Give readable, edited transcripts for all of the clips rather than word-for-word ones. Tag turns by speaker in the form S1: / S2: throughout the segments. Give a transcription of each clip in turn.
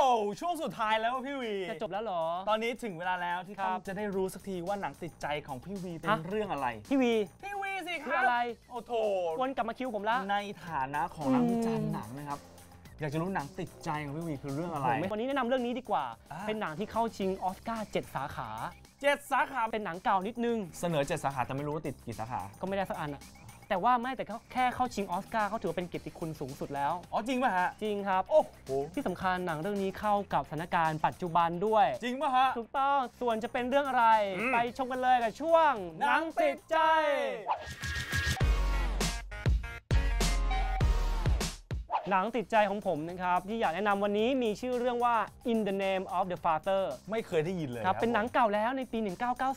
S1: ช่วงสุดท้ายแล้วพี่วี
S2: จะจบแล้วเหรอ
S1: ตอนนี้ถึงเวลาแล้วที่ต้องจะได้รู้สักทีว่าหนังติดใจของพี่วีเป็นเรื่องอะไร
S2: พี่วี
S1: สิครับ
S2: อะไร
S1: โอ้โถ
S2: วนกลับมาคิวผมแล้ว
S1: ในฐานะของนักวิจารณ์หนังนะครับอยากจะรู้หนังติดใจของพี่วีคือเรื่องอะไร
S2: วันนี้แนะนำเรื่องนี้ดีกว่าเป็นหนังที่เข้าชิงออสการ์7 สาขา
S1: 7 สาขา
S2: เป็นหนังเก่านิดนึง
S1: เสนอ7 สาขาแต่ไม่รู้ว่าติดกี่สาขา
S2: ก็ไม่ได้สักอันอะแต่ว่าไม่แต่แค่เข้าชิงออสการ์เขาถือว่าเป็นเกียรติคุณสูงสุดแล้ว
S1: จริงป่ะฮะ
S2: จริงครับ
S1: โอ้โห
S2: ที่สำคัญหนังเรื่องนี้เข้ากับสถานการณ์ปัจจุบันด้วย
S1: จริงป่ะฮะ
S2: ถูกต้องส่วนจะเป็นเรื่องอะไรไปชมกันเลยกับช่วงหนังติดใจหนังติดใจของผมนะครับที่อยากแนะนำวันนี้มีชื่อเรื่องว่า In the Name of the Father
S1: ไม่เคยได้ยินเลย
S2: ครับเป็นหนังเก่าแล้วในปี 1993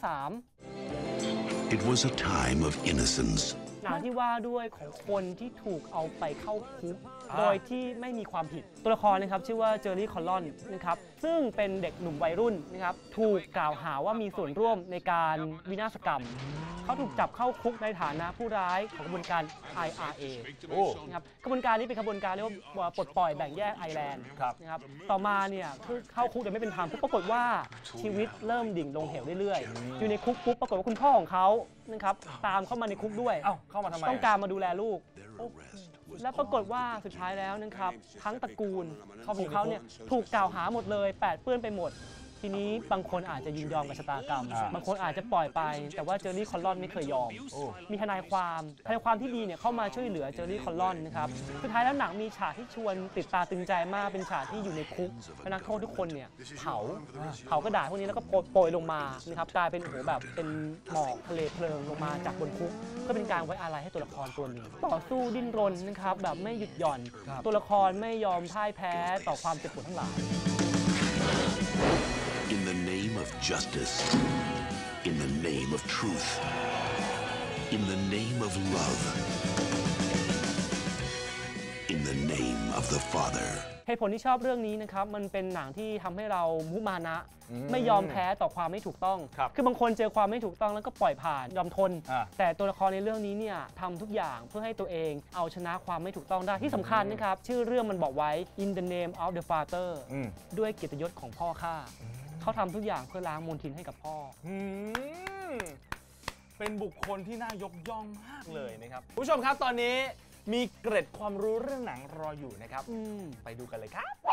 S3: It was a time of innocence
S2: หนังที่ว่าด้วยของคนที่ถูกเอาไปเข้าคุกโดยที่ไม่มีความผิดตัวละครนะครับชื่อว่าเจอร์รี่คอลลอนนะครับซึ่งเป็นเด็กหนุ่มวัยรุ่นนะครับถูกกล่าวหาว่ามีส่วนร่วมในการวินาศกรรมเขาถูกจับเข้าคุกในฐานะผู้ร้ายของกระบวนการ IRA นะครับกระบวนการนี้เป็นกระบวนการเรียกว่าปลดปล่อยแบ่งแยกไอร์แลนด์นะครับต่อมาเนี่ยคือเข้าคุกโดยไม่เป็นธรรมปรากฏว่าชีวิตเริ่มดิ่งลงเหวเรื่อยๆอยู่ในคุกปุ๊บปรากฏว่าคุณพ่อของเขานะครับตามเข้ามาในคุกด้วย
S1: เข้ามาทำไม
S2: ต้องการมาดูแลลูกและปรากฏว่าสุดท้ายแล้วนะครับทั้งตระกูลของเขาเนี่ยถูกกล่าวหาหมดเลยแปดเปื้อนไปหมดทีนี้บางคนอาจจะยินยอมกับชะตากรรมบางคนอาจจะปล่อยไปแต่ว่าเจอร์รี่คอลลอนไม่เคยยอมมีทนายความที่ดีเนี่ยเข้ามาช่วยเหลือเจอร์รี่คอลลอนนะครับสุดท้ายแล้วหนังมีฉากที่ชวนติดตาตึงใจมากเป็นฉากที่อยู่ในคุกนักโทษทุกคนเนี่ยเผากระดาษพวกนี้แล้วก็โปรยลงมานะครับกลายเป็นแบบเป็นหมอกทะเลเพลิงลงมาจากบนคุกเพื่อเป็นการไว้อาลัยให้ตัวละครตัวนี้ต่อสู้ดิ้นรนนะครับแบบไม่หยุดหย่อนตัวละครไม่ยอมพ่ายแพ้ต่อความเจ็บปวดทั้งหลาย
S3: In the name of justice, in the name of truth, in the name of love, in the name of the Father.
S2: เหตุผลที่ชอบเรื่องนี้นะครับมันเป็นหนังที่ทำให้เรามุมานะไม่ยอมแพ้ต่อความไม่ถูกต้องคือบางคนเจอความไม่ถูกต้องแล้วก็ปล่อยผ่านยอมทนแต่ตัวละครในเรื่องนี้เนี่ยทำทุกอย่างเพื่อให้ตัวเองเอาชนะความไม่ถูกต้องได้ที่สำคัญนะครับชื่อเรื่องมันบอกไว้ In the name of the Father ด้วยเกียรติยศของพ่อข้าเขาทำทุกอย่างเพื่อล้างมลทินให้กับพ่อ
S1: เป็นบุคคลที่น่ายกย่องมากเลยนะครับผู้ชมครับตอนนี้มีเกร็ดความรู้เรื่องหนังรออยู่นะครับไปดูกันเลยครับ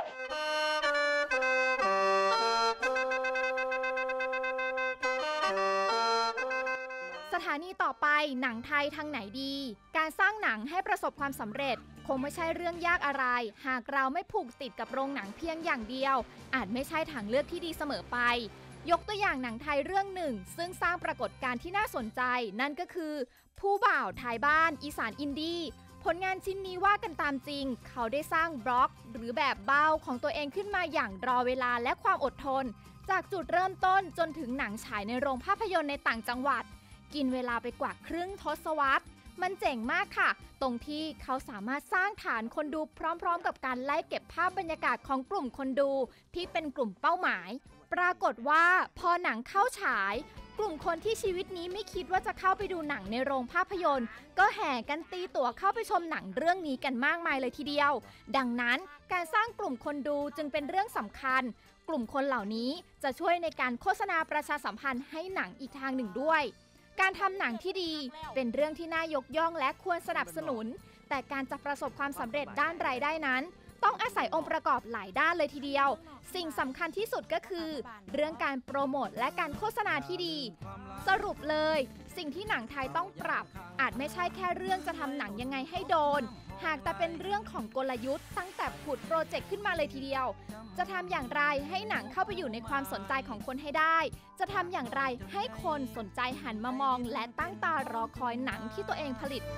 S4: สถานีต่อไปหนังไทยทางไหนดีการสร้างหนังให้ประสบความสำเร็จคงไม่ใช่เรื่องยากอะไรหากเราไม่ผูกติดกับโรงหนังเพียงอย่างเดียวอาจไม่ใช่ทางเลือกที่ดีเสมอไปยกตัวอย่างหนังไทยเรื่องหนึ่งซึ่งสร้างปรากฏการณ์ที่น่าสนใจนั่นก็คือผู้บ่าวท้ายบ้านอีสานอินดี้ผลงานชิ้นนี้ว่ากันตามจริงเขาได้สร้างบล็อกหรือแบบเบ้าของตัวเองขึ้นมาอย่างรอเวลาและความอดทนจากจุดเริ่มต้นจนถึงหนังฉายในโรงภาพยนตร์ในต่างจังหวัดกินเวลาไปกว่าครึ่งทศวรรษมันเจ๋งมากค่ะตรงที่เขาสามารถสร้างฐานคนดูพร้อมๆกับการไล่เก็บภาพบรรยากาศของกลุ่มคนดูที่เป็นกลุ่มเป้าหมายปรากฏว่าพอหนังเข้าฉายกลุ่มคนที่ชีวิตนี้ไม่คิดว่าจะเข้าไปดูหนังในโรงภาพยนตร์ก็แห่กันตีตั๋วเข้าไปชมหนังเรื่องนี้กันมากมายเลยทีเดียวดังนั้นการสร้างกลุ่มคนดูจึงเป็นเรื่องสำคัญกลุ่มคนเหล่านี้จะช่วยในการโฆษณาประชาสัมพันธ์ให้หนังอีกทางหนึ่งด้วยการทำหนังที่ดีเป็นเรื่องที่น่ายกย่องและควรสนับสนุนแต่การจะประสบความสำเร็จด้านรายได้นั้นต้องอาศัยองค์ประกอบหลายด้านเลยทีเดียวสิ่งสำคัญที่สุดก็คือเรื่องการโปรโมทและการโฆษณาที่ดีสรุปเลยสิ่งที่หนังไทยต้องปรับอาจไม่ใช่แค่เรื่องจะทำหนังยังไงให้โดนหากแต่เป็นเรื่องของกลยุทธ์ตั้งแต่ผุดโปรเจกต์ขึ้นมาเลยทีเดียวจะทำอย่างไรให้หนังเข้าไปอยู่ในความสนใจของคนให้ได้จะทำอย่างไรให้คนสนใจหันมามองและตั้งตารอคอยหนังที่ตัวเองผลิต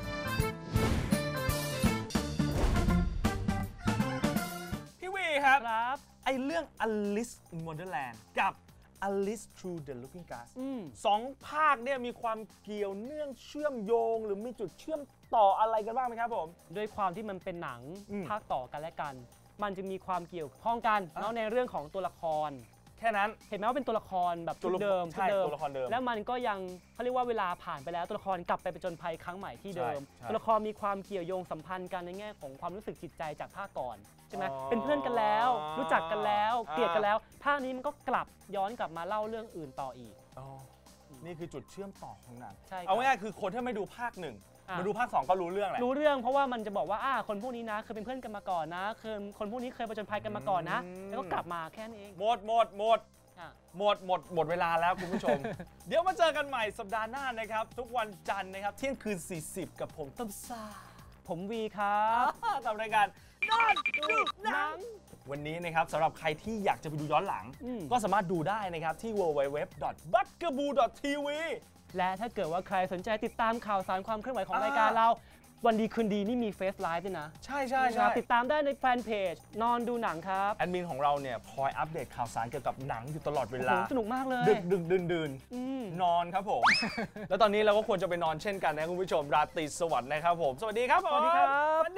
S1: ครับไอเรื่อง Alice in Wonderland กับ Alice Through the Looking Glass สองภาคเนี่ยมีความเกี่ยวเนื่องเชื่อมโยงหรือมีจุดเชื่อมต่ออะไรกันบ้างไหมครับผม
S2: ด้วยความที่มันเป็นหนังภาคต่อกันและกันมันจะมีความเกี่ยวข้องกันในเรื่องของตัวละคร
S1: แค่นั้น
S2: เห็นไหมว่าเป็นตัวละครแบบชุดเดิม
S1: ใช่ตัวละครเดิม
S2: แล้วมันก็ยังเขาเรียกว่าเวลาผ่านไปแล้วตัวละครกลับไปผจญภัยครั้งใหม่ที่เดิมตัวละครมีความเกี่ยวโยงสัมพันธ์กันในแง่ของความรู้สึกจิตใจจากภาคก่อนใช่ไหมเป็นเพื่อนกันแล้วรู้จักกันแล้วเกลียดกันแล้วภาคนี้มันก็กลับย้อนกลับมาเล่าเรื่องอื่นต่ออีก
S1: นี่คือจุดเชื่อมต่อของหนัง
S2: ใช่
S1: เอาง่ายๆคือคนที่ไม่ดูภาค1มาดูภาค2ก็รู้เรื่องแหละ
S2: รู้เรื่องเพราะว่ามันจะบอกว่าคนพวกนี้นะเคยเป็นเพื่อนกันมาก่อนนะคนพวกนี้เคยผจญภัยกันมาก่อนนะแล้วก็กลับมาแค่นั้นเอง
S1: หมดเวลาแล้วคุณผู้ชม เดี๋ยวมาเจอกันใหม่สัปดาห์หน้านะครับทุกวันจันทร์นะครับเที่ยงคืน40กับผมต้นซ่า
S2: ผมวีครับ
S1: กับรายการนอนดูหนังวันนี้นะครับสำหรับใครที่อยากจะไปดูย้อนหลังก็สามารถดูได้นะครับที่ www.butgaboo.tv
S2: และถ้าเกิดว่าใครสนใจติดตามข่าวสารความเคลื่อนไหวของรายการเราวันดีคืนดีนี่มีเฟซไลฟ์ด้วยนะ
S1: ใช่
S2: ติดตามได้ในแฟนเพจนอนดูหนังครับ
S1: แอดมินของเราเนี่ยคอยอัปเดตข่าวสารเกี่ยวกับหนังอยู่ตลอดเวลา
S2: สนุกมากเลย
S1: ดึกดื่นนอนครับผม แล้วตอนนี้เราก็ควรจะไปนอนเช่นกันนะคุณผู้ชมราตรีสวัสดิ์นะครับผมสวัสดีครับ
S2: สวัสดีครับ